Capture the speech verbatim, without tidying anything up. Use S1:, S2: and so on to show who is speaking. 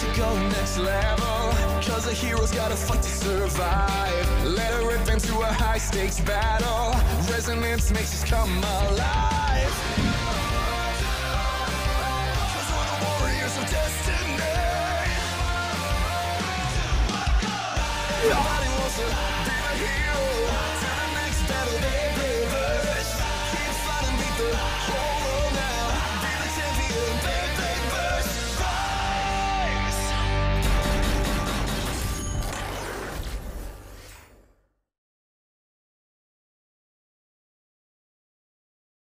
S1: to go next level, cause a hero's gotta fight to survive. Let her rip into a high stakes battle, resonance makes us come alive. Cause we're the warriors of destiny.